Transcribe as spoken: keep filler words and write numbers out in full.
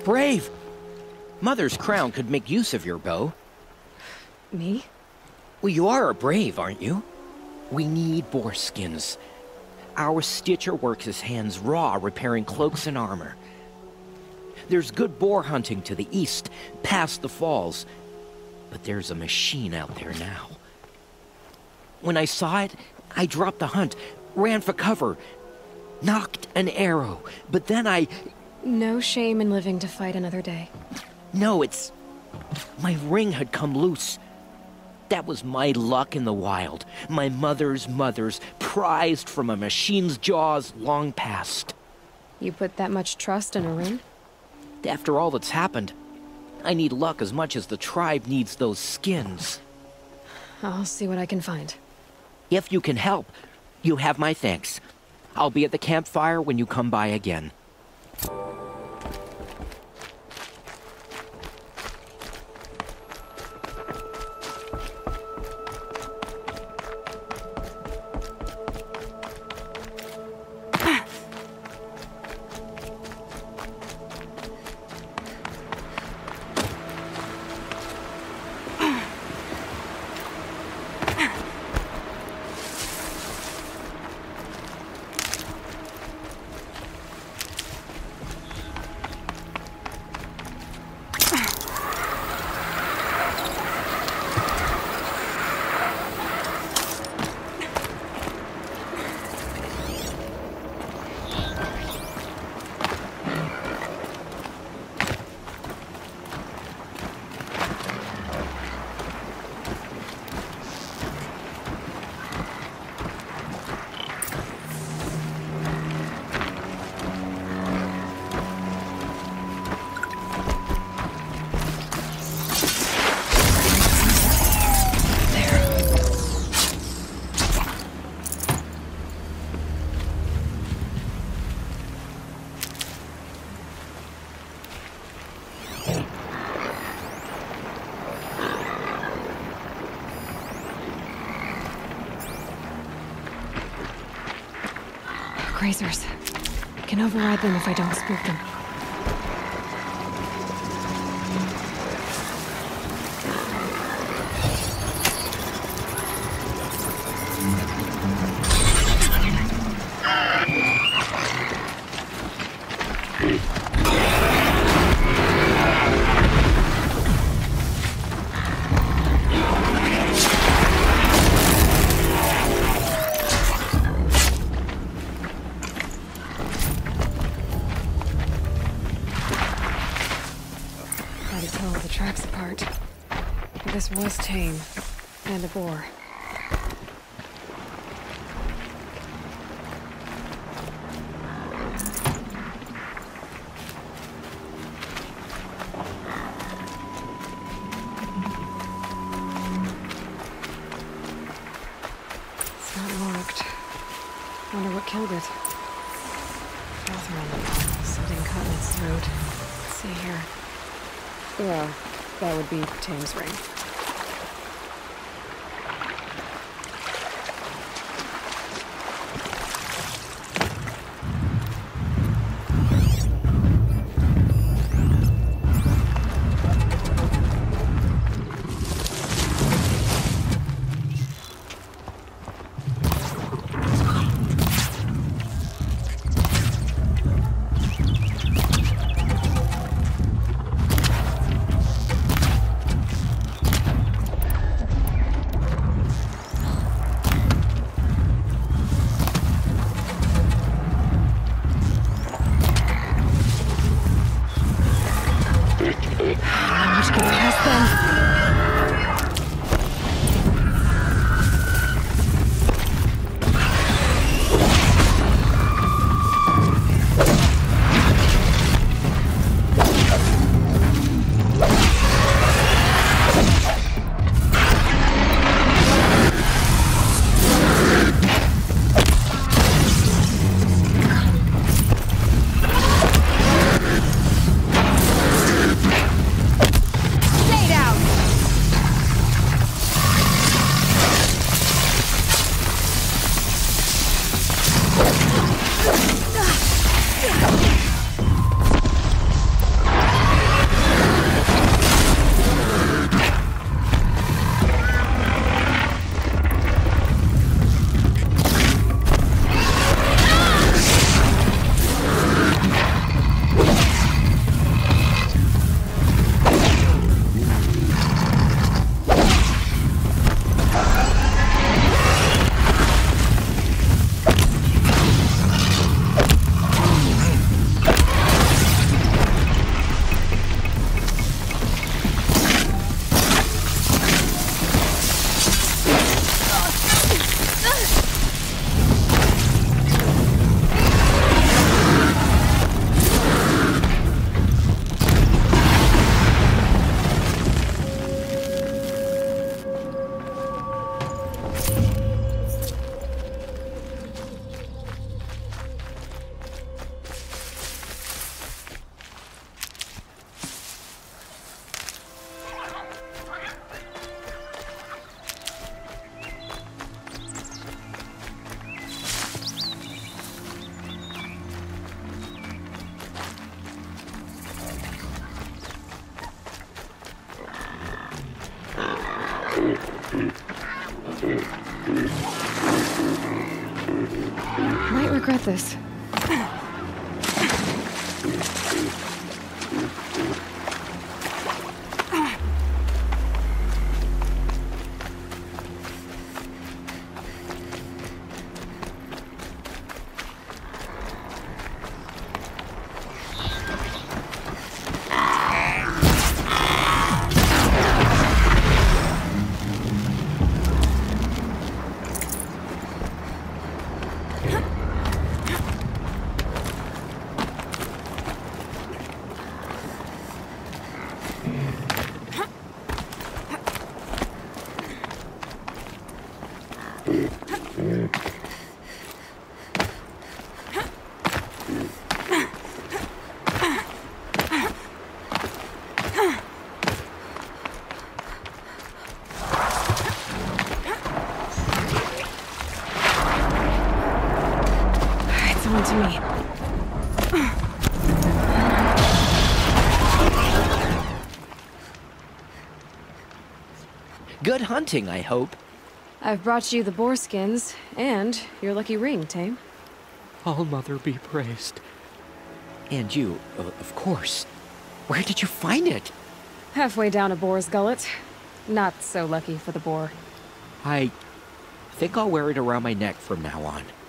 brave! Mother's crown could make use of your bow. Me? Well, you are a brave, aren't you? We need boar skins. Our Stitcher works his hands raw repairing cloaks and armor. There's good boar hunting to the east, past the falls. But there's a machine out there now. When I saw it, I dropped the hunt, ran for cover, knocked an arrow, but then I... No shame in living to fight another day. No, it's... my ring had come loose. That was my luck in the wild. My mother's mother's, prized from a machine's jaws long past. You put that much trust in a ring? After all that's happened, I need luck as much as the tribe needs those skins. I'll see what I can find. If you can help, you have my thanks. I'll be at the campfire when you come by again. Grazers. I can override them if I don't spook them. This was tame, and a boar. It's not marked. Wonder what killed it. Catherine, something cut in its throat. Let's see here. Yeah, that would be Tame's ring. this. To me. Good hunting, I hope. I've brought you the boar skins and your lucky ring, Tame. All Mother be praised. And you, uh, of course. Where did you find it? Halfway down a boar's gullet. Not so lucky for the boar. I think I'll wear it around my neck from now on.